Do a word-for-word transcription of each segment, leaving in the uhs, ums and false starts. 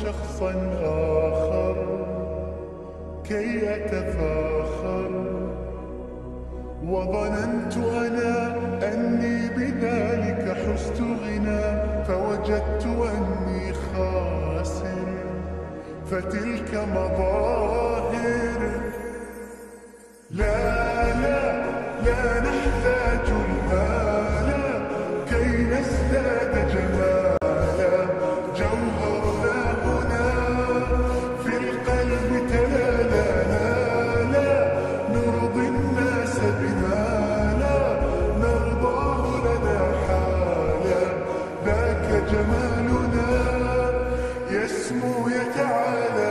شخصا آخر كي أتفاخر، وظننت أنا أني بذلك حزت غنى، فوجدت أني خاسر، فتلك مظاهر. لا لا لا نحتاج المال كي نزداد جمالا، جوهرنا هنا في القلب تلالا. لا لا نرضي الناس بما لا نرضاه لنا حالا، ذاك جمالنا يسمو يتعالى.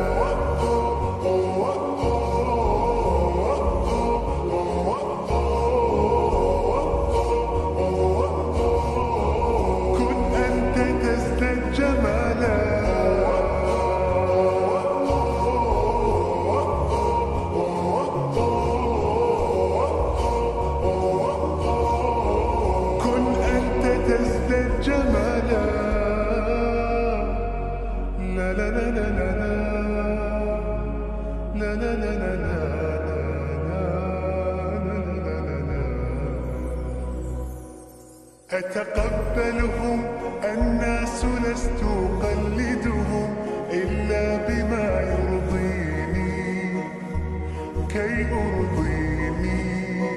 أتقبلهم الناس لست أقلدهم إلا بما يرضيني كي أرضيني.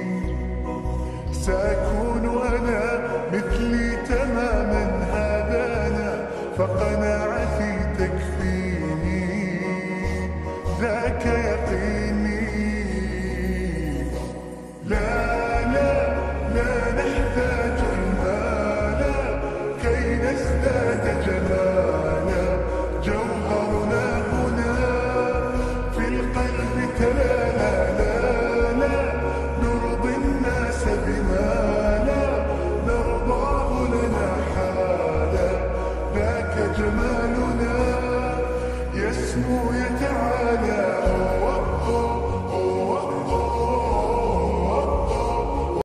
سأكون أنا مثلي تماما، هذا أنا فقناعتي تكفيني، ذاك يقيني. لا لا لا نحتاج المال كي نزداد جمالا، جوهرنا هنا في القلب تلالا. لا لا نرضي الناس بما لا نرضاه لنا حالا، ذاك جمالنا يسمو يتعالى.